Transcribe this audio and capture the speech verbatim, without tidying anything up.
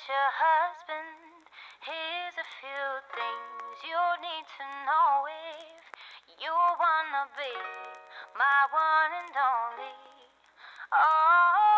future husband. Here's a few things you need to know if you wanna be my one and only. Oh.